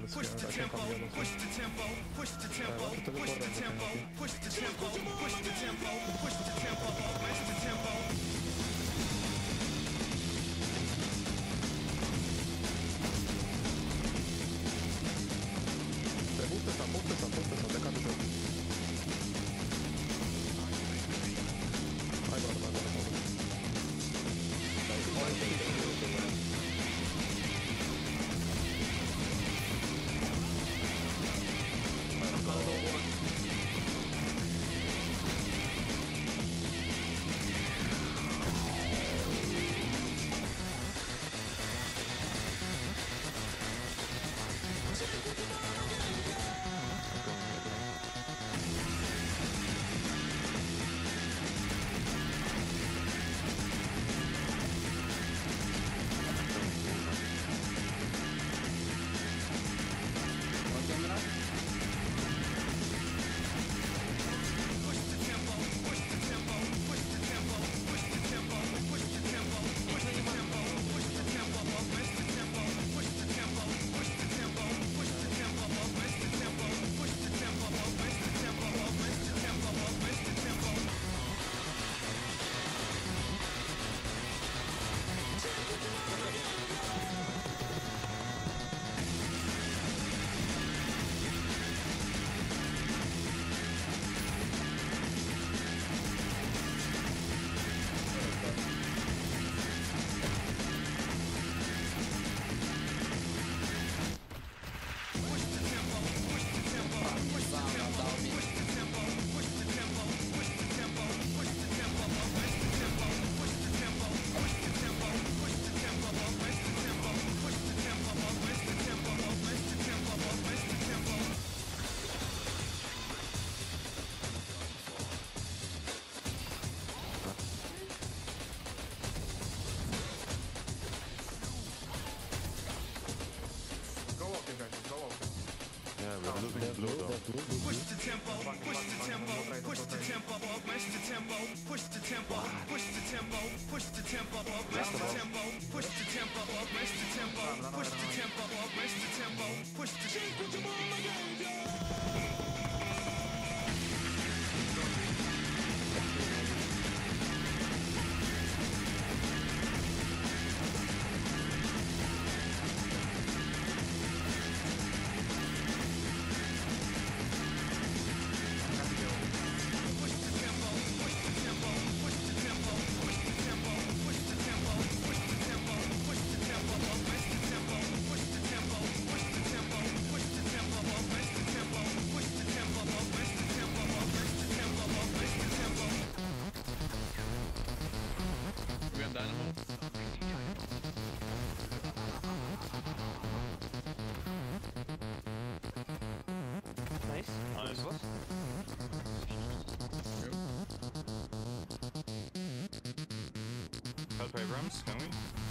sono schierato, c'è cambiato. Push the tempo, push the tempo, Tutte le push the correnti tempo, anche. push the tempo, push the tempo, push the tempo, push the tempo. Butta, decade giù. Vai, guarda. Yeah, we're losing blue though. Push the tempo, push the tempo, push the tempo, push the tempo, push the tempo, push the tempo, push the tempo, push the tempo, push the tempo, push the tempo, push the tempo, push the tempo, push the tempo. Dynamo. Nice. Nice. Help Abrams, can we?